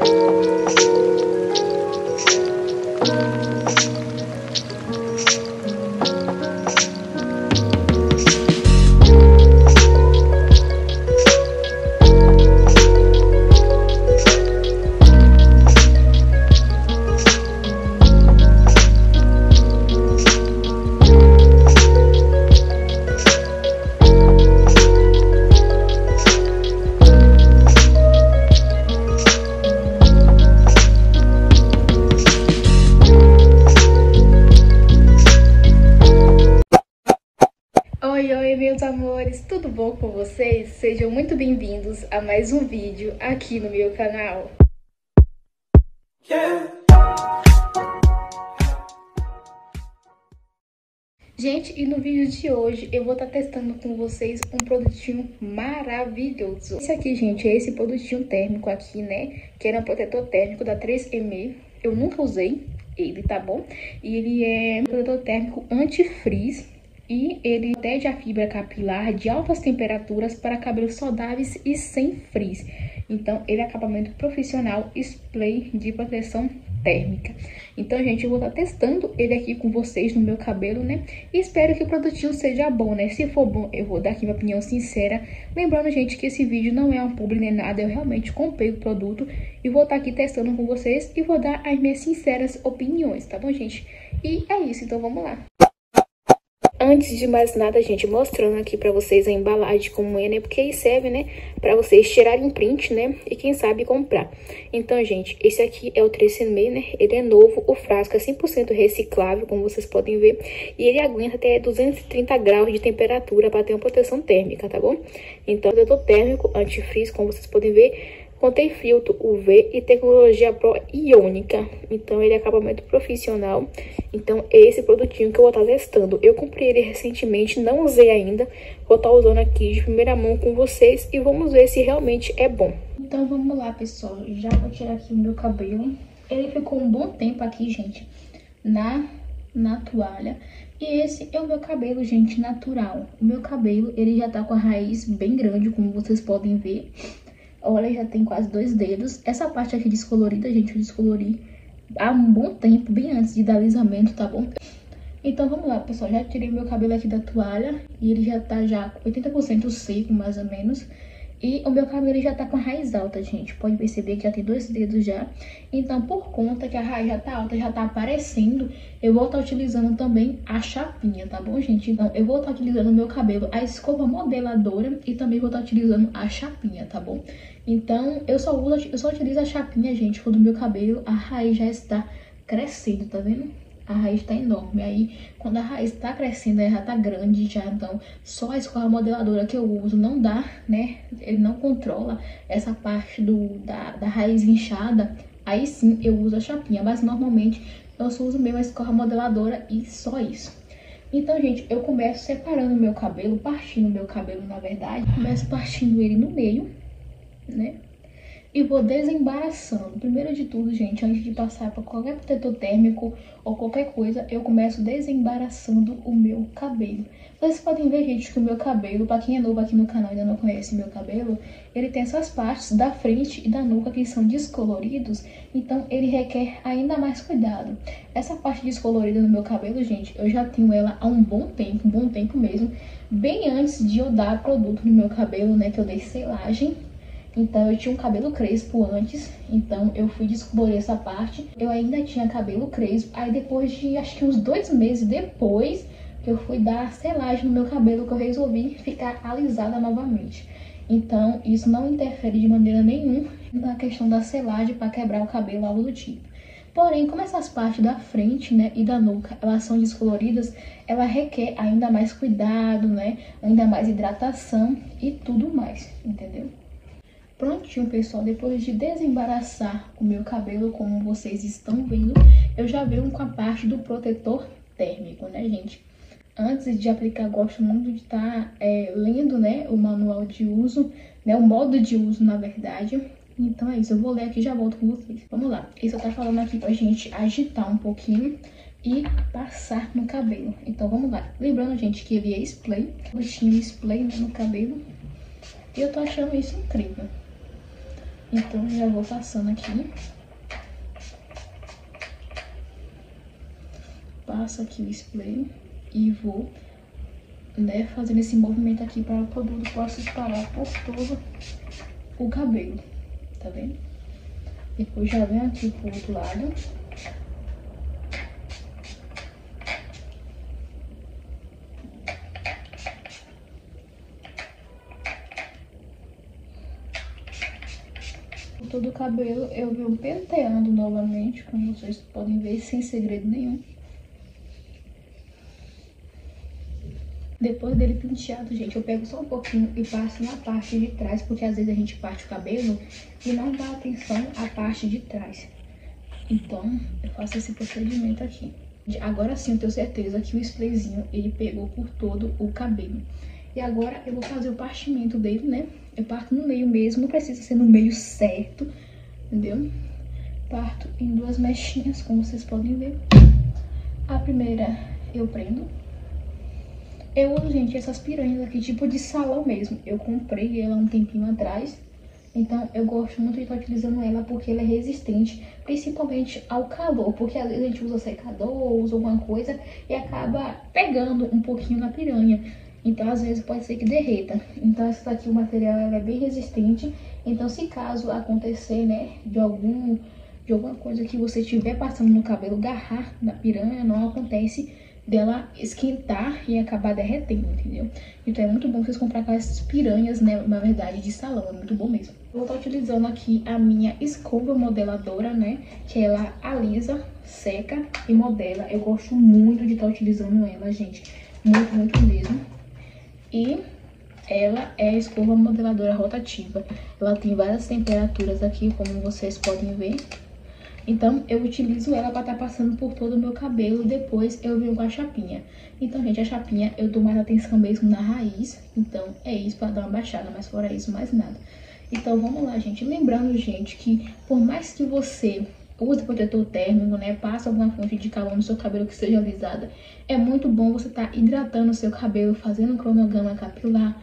Oi, meus amores, tudo bom com vocês? Sejam muito bem-vindos a mais um vídeo aqui no meu canal. Gente, e no vídeo de hoje eu vou estar testando com vocês um produtinho maravilhoso. Esse aqui, gente, é esse produtinho térmico aqui, né? Que era um protetor térmico da 3M. Eu nunca usei ele, tá bom? E ele é um protetor térmico anti-frizz. E ele protege a fibra capilar de altas temperaturas para cabelos saudáveis e sem frizz. Então, ele é acabamento profissional spray de proteção térmica. Então, gente, eu vou estar testando ele aqui com vocês no meu cabelo, né? E espero que o produtinho seja bom, né? Se for bom, eu vou dar aqui minha opinião sincera. Lembrando, gente, que esse vídeo não é um publi nem nada. Eu realmente comprei o produto e vou estar aqui testando com vocês e vou dar as minhas sinceras opiniões, tá bom, gente? E é isso, então vamos lá. Antes de mais nada, gente, mostrando aqui pra vocês a embalagem como é, né? Porque aí serve, né? Pra vocês tirarem print, né? E quem sabe comprar. Então, gente, esse aqui é o 3M, né? Ele é novo, o frasco é 100% reciclável, como vocês podem ver. E ele aguenta até 230 graus de temperatura pra ter uma proteção térmica, tá bom? Então, protetor térmico, antifrizz, como vocês podem ver. Contém filtro UV e tecnologia Pro iônica. Então, ele é acabamento profissional. Então, é esse produtinho que eu vou estar testando. Eu comprei ele recentemente, não usei ainda. Vou estar usando aqui de primeira mão com vocês e vamos ver se realmente é bom. Então, vamos lá, pessoal. Já vou tirar aqui o meu cabelo. Ele ficou um bom tempo aqui, gente, na toalha. E esse é o meu cabelo, gente, natural. O meu cabelo, ele já tá com a raiz bem grande, como vocês podem ver. Olha, já tem quase 2 dedos. Essa parte aqui descolorida, gente, eu descolori há um bom tempo, bem antes de dar alisamento, tá bom? Então, vamos lá, pessoal. Já tirei meu cabelo aqui da toalha e ele já tá já 80% seco, mais ou menos. E o meu cabelo já tá com a raiz alta, gente. Pode perceber que já tem 2 dedos já. Então, por conta que a raiz já tá alta, já tá aparecendo, eu vou estar utilizando também a chapinha, tá bom, gente? Então, eu vou estar utilizando no meu cabelo a escova modeladora e também vou estar utilizando a chapinha, tá bom? Então, eu só utilizo a chapinha, gente, quando o meu cabelo, a raiz já está crescendo, tá vendo? A raiz tá enorme. Aí, quando a raiz tá crescendo, ela já tá grande já. Então, só a escova modeladora que eu uso não dá, né? Ele não controla essa parte da raiz inchada. Aí sim, eu uso a chapinha. Mas, normalmente, eu só uso mesmo a escova modeladora e só isso. Então, gente, eu começo separando o meu cabelo, partindo o meu cabelo, na verdade. Começo partindo ele no meio, né? E vou desembaraçando. Primeiro de tudo, gente, antes de passar para qualquer protetor térmico ou qualquer coisa, eu começo desembaraçando o meu cabelo. Vocês podem ver, gente, que o meu cabelo, para quem é novo aqui no canal e ainda não conhece meu cabelo, ele tem essas partes da frente e da nuca que são descoloridos, então ele requer ainda mais cuidado. Essa parte descolorida no meu cabelo, gente, eu já tenho ela há um bom tempo mesmo, bem antes de eu dar produto no meu cabelo, né, que eu dei selagem. Então, eu tinha um cabelo crespo antes, então eu fui descobrir essa parte. Eu ainda tinha cabelo crespo, aí depois de, acho que uns 2 meses depois, eu fui dar selagem no meu cabelo, que eu resolvi ficar alisada novamente. Então, isso não interfere de maneira nenhuma na questão da selagem para quebrar o cabelo, algo do tipo. Porém, como essas partes da frente, né, e da nuca, elas são descoloridas, ela requer ainda mais cuidado, né, ainda mais hidratação e tudo mais, entendeu? Prontinho, pessoal, depois de desembaraçar o meu cabelo, como vocês estão vendo, eu já venho com a parte do protetor térmico, né, gente? Antes de aplicar, gosto muito de estar lendo, né, o manual de uso, né, o modo de uso, na verdade. Então é isso, eu vou ler aqui e já volto com vocês. Vamos lá, isso tá falando aqui pra gente agitar um pouquinho e passar no cabelo. Então vamos lá. Lembrando, gente, que ele é spray, bichinho spray, né, no cabelo. E eu tô achando isso incrível. Então, já vou passando aqui. Passo aqui o spray e vou, né, fazendo esse movimento aqui para o produto possa espalhar por todo o cabelo, tá vendo? Depois já venho aqui pro outro lado. Por todo o cabelo eu venho penteando novamente, como vocês podem ver, sem segredo nenhum. Depois dele penteado, gente, eu pego só um pouquinho e passo na parte de trás, porque às vezes a gente parte o cabelo e não dá atenção à parte de trás. Então, eu faço esse procedimento aqui. Agora sim, eu tenho certeza que o sprayzinho, ele pegou por todo o cabelo. E agora eu vou fazer o partimento dele, né? Eu parto no meio mesmo, não precisa ser no meio certo, entendeu? Parto em duas mechinhas, como vocês podem ver. A primeira eu prendo. Eu uso, gente, essas piranhas aqui, tipo de salão mesmo. Eu comprei ela um tempinho atrás. Então, eu gosto muito de estar utilizando ela porque ela é resistente, principalmente ao calor. Porque às vezes a gente usa secador, usa alguma coisa e acaba pegando um pouquinho na piranha. Então, às vezes pode ser que derreta. Então, essa daqui, o material ela é bem resistente. Então, se caso acontecer, né, de alguma coisa que você estiver passando no cabelo, agarrar na piranha, não acontece dela esquentar e acabar derretendo, entendeu? Então é muito bom vocês comprar aquelas piranhas, né, na verdade, de salão, é muito bom mesmo. Eu vou estar utilizando aqui a minha escova modeladora, né, que ela alisa, seca e modela. Eu gosto muito de estar utilizando ela, gente, muito, muito mesmo. E ela é a escova modeladora rotativa. Ela tem várias temperaturas aqui, como vocês podem ver. Então, eu utilizo ela para estar passando por todo o meu cabelo. Depois, eu venho com a chapinha. Então, gente, a chapinha eu dou mais atenção mesmo na raiz. Então, é isso, para dar uma baixada. Mas fora isso, mais nada. Então, vamos lá, gente. Lembrando, gente, que por mais que você use protetor térmico, né, passa alguma fonte de calor no seu cabelo que seja alisada, é muito bom você estar hidratando o seu cabelo, fazendo um cronograma capilar,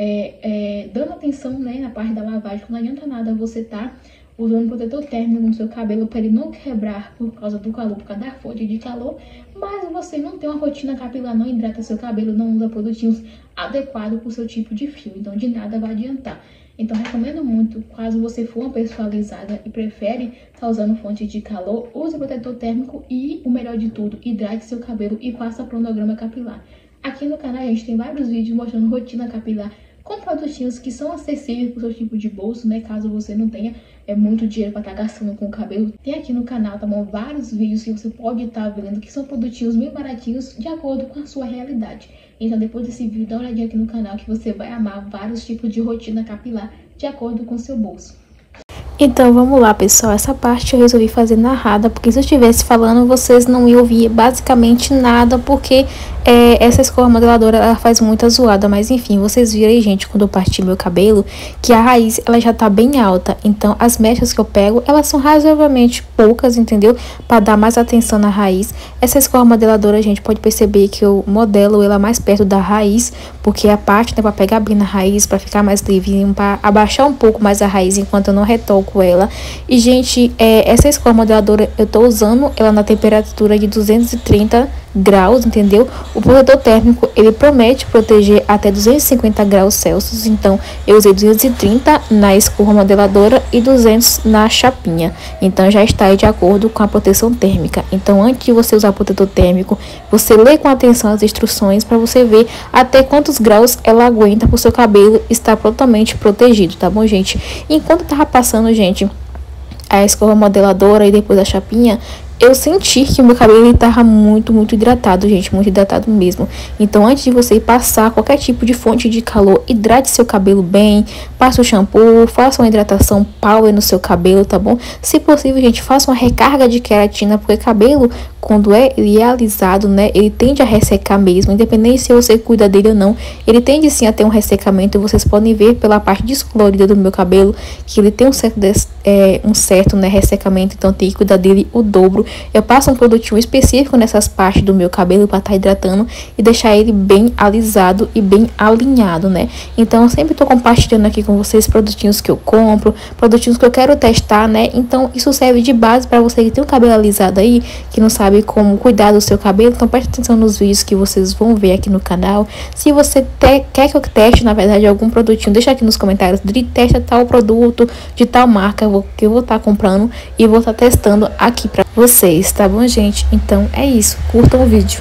dando atenção, né, na parte da lavagem. Não adianta nada você estar usando protetor térmico no seu cabelo para ele não quebrar por causa do calor, por causa da fonte de calor, mas você não tem uma rotina capilar, não hidrata seu cabelo, não usa produtinhos adequados para o seu tipo de fio, então de nada vai adiantar. Então recomendo muito, caso você for uma pessoa alisada e prefere estar usando fonte de calor, use protetor térmico e, o melhor de tudo, hidrate seu cabelo e faça cronograma capilar. Aqui no canal a gente tem vários vídeos mostrando rotina capilar com produtinhos que são acessíveis para o seu tipo de bolso, né? Caso você não tenha muito dinheiro para estar gastando com o cabelo. Tem aqui no canal, tá bom? Vários vídeos que você pode estar vendo, que são produtinhos bem baratinhos, de acordo com a sua realidade. Então, depois desse vídeo, dá uma olhadinha aqui no canal que você vai amar vários tipos de rotina capilar, de acordo com o seu bolso. Então vamos lá, pessoal, essa parte eu resolvi fazer narrada, porque se eu estivesse falando vocês não iam ouvir basicamente nada, porque essa escova modeladora ela faz muita zoada, mas enfim, vocês viram aí, gente, quando eu parti meu cabelo, que a raiz ela já tá bem alta, então as mechas que eu pego, elas são razoavelmente poucas, entendeu? Para dar mais atenção na raiz. Essa escova modeladora, a gente pode perceber que eu modelo ela mais perto da raiz, porque a parte, né, para pegar bem na raiz, para ficar mais livre, para abaixar um pouco mais a raiz enquanto eu não retoco ela. E, gente, essa escova modeladora eu tô usando ela na temperatura de 230 graus, entendeu? O protetor térmico, ele promete proteger até 250 graus Celsius, então eu usei 230 na escova modeladora e 200 na chapinha, então já está aí de acordo com a proteção térmica. Então, antes de você usar protetor térmico, você lê com atenção as instruções para você ver até quantos graus ela aguenta para o seu cabelo estar totalmente protegido, tá bom, gente? Enquanto tava passando, gente, a escova modeladora e depois a chapinha, eu senti que o meu cabelo estava muito hidratado, gente, muito hidratado mesmo. Então, antes de você passar qualquer tipo de fonte de calor, hidrate seu cabelo bem, passe o shampoo, faça uma hidratação power no seu cabelo, tá bom? Se possível, gente, faça uma recarga de queratina, porque cabelo, quando ele é alisado, né, ele tende a ressecar mesmo, independente se você cuida dele ou não, ele tende sim a ter um ressecamento. Vocês podem ver pela parte descolorida do meu cabelo, que ele tem um certo, né, ressecamento, então tem que cuidar dele o dobro. cabelo, eu passo um produtinho específico nessas partes do meu cabelo para estar hidratando e deixar ele bem alisado e bem alinhado, né? Então eu sempre tô compartilhando aqui com vocês produtinhos que eu compro, produtinhos que eu quero testar, né? Então isso serve de base para você que tem o cabelo alisado aí, que não sabe como cuidar do seu cabelo. Então preste atenção nos vídeos que vocês vão ver aqui no canal. Se você quer que eu teste, na verdade, algum produtinho, deixa aqui nos comentários de testa tal produto de tal marca que eu vou estar comprando e vou estar testando aqui para vocês, tá bom, gente? Então é isso, curtam o vídeo.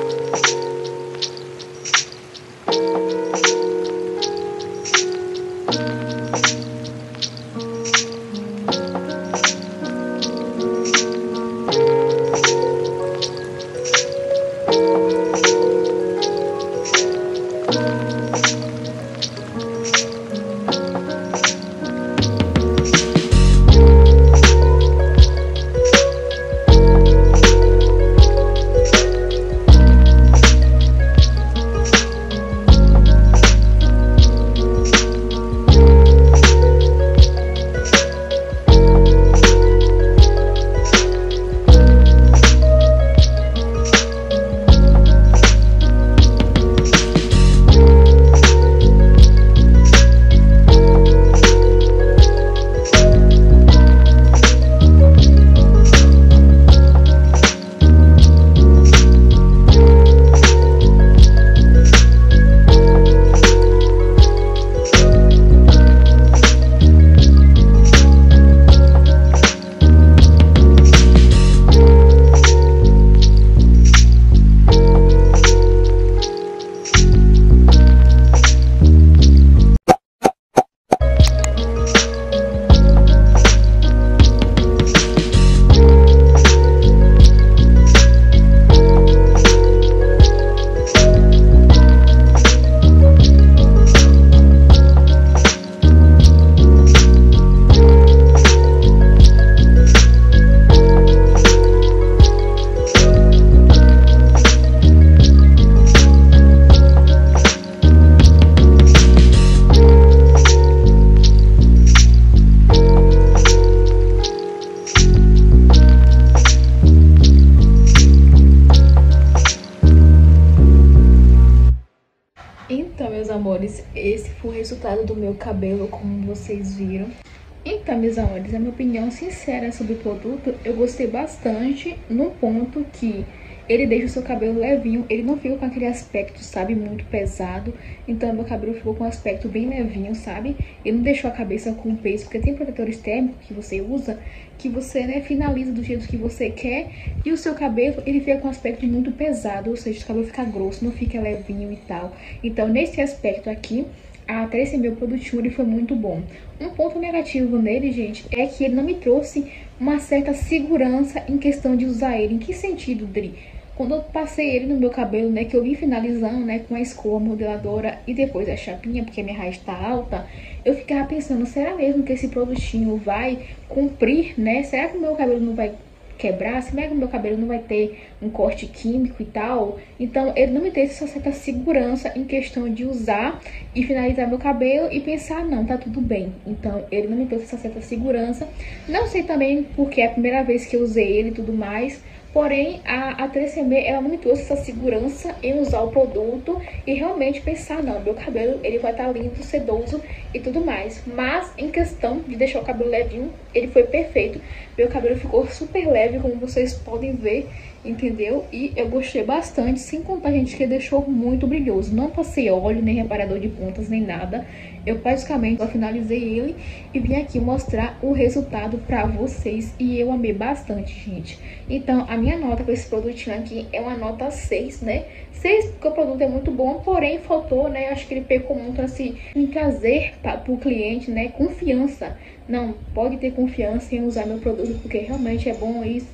Então, meus amores, esse foi o resultado do meu cabelo, como vocês viram. Então, meus amores, a minha opinião sincera sobre o produto, eu gostei bastante no ponto que ele deixa o seu cabelo levinho, ele não fica com aquele aspecto, sabe, muito pesado. Então, meu cabelo ficou com um aspecto bem levinho, sabe? Ele não deixou a cabeça com peso, porque tem protetores térmicos que você usa, que você, né, finaliza do jeito que você quer. E o seu cabelo, ele fica com um aspecto muito pesado, ou seja, o cabelo fica grosso, não fica levinho e tal. Então, nesse aspecto aqui, até esse meu produtinho, ele foi muito bom. Um ponto negativo nele, gente, é que ele não me trouxe uma certa segurança em questão de usar ele. Em que sentido, Dri? Quando eu passei ele no meu cabelo, né, que eu vim finalizando, né, com a escova modeladora e depois a chapinha, porque a minha raiz tá alta, eu ficava pensando, será mesmo que esse produtinho vai cumprir, né? Será que o meu cabelo não vai quebrar? Será que o meu cabelo não vai ter um corte químico e tal? Então, ele não me teve essa certa segurança em questão de usar e finalizar meu cabelo e pensar, não, tá tudo bem. Então, ele não me trouxe essa certa segurança. Não sei também porque é a primeira vez que eu usei ele e tudo mais. Porém, a 3CM, ela não me trouxe essa segurança em usar o produto e realmente pensar, não, meu cabelo, ele vai estar lindo, sedoso e tudo mais. Mas, em questão de deixar o cabelo levinho, ele foi perfeito. Meu cabelo ficou super leve, como vocês podem ver, entendeu? E eu gostei bastante, sem contar, gente, que deixou muito brilhoso. Não passei óleo, nem reparador de pontas, nem nada. Eu praticamente só finalizei ele e vim aqui mostrar o resultado pra vocês. E eu amei bastante, gente. Então, a minha nota com esse produtinho aqui é uma nota 6, né? 6 porque o produto é muito bom, porém faltou, né? Eu acho que ele pecou muito assim em trazer para o cliente, né? Confiança. Não, pode ter confiança em usar meu produto, porque realmente é bom isso.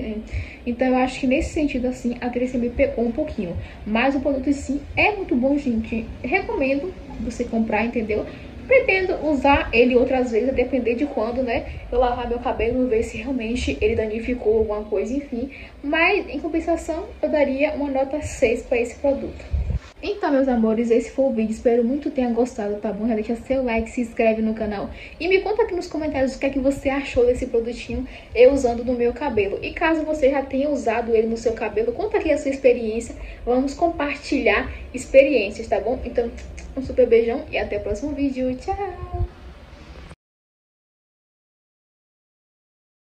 Então, eu acho que nesse sentido, assim, a 3CM pecou um pouquinho. Mas o produto em si é muito bom, gente. Recomendo você comprar, entendeu? Pretendo usar ele outras vezes, a depender de quando, né, eu lavar meu cabelo, ver se realmente ele danificou alguma coisa, enfim. Mas, em compensação, eu daria uma nota 6 para esse produto. Então, meus amores, esse foi o vídeo. Espero muito que tenha gostado, tá bom? Já deixa seu like, se inscreve no canal. E me conta aqui nos comentários o que é que você achou desse produtinho eu usando no meu cabelo. E caso você já tenha usado ele no seu cabelo, conta aqui a sua experiência. Vamos compartilhar experiências, tá bom? Então, um super beijão e até o próximo vídeo. Tchau!